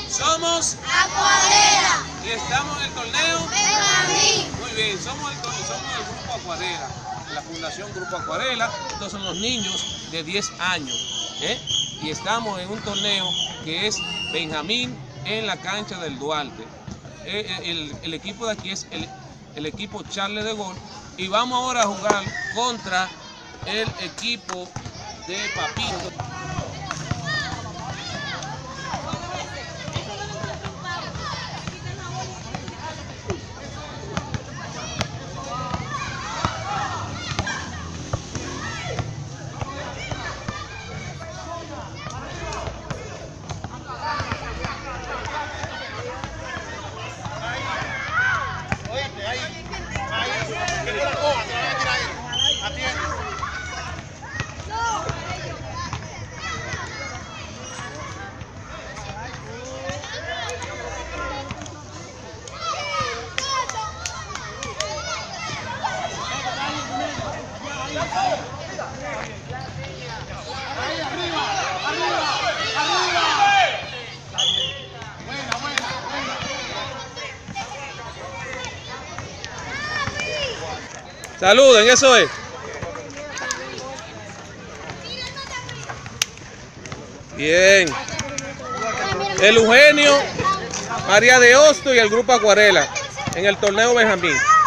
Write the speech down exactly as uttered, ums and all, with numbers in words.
Somos Acuarela. y estamos en el torneo Benjamín. Muy bien, somos el, somos el Grupo Acuarela, la Fundación Grupo Acuarela. Estos son los niños de diez años, ¿eh? Y estamos en un torneo que es Benjamín en la cancha del Duarte. El, el, el equipo de aquí es el, el equipo Charles de Gaulle y vamos ahora a jugar contra el equipo de Papito. Saluden, eso es. Bien. El Eugenio, María de Hosto y el Grupo Acuarela en el torneo Benjamín.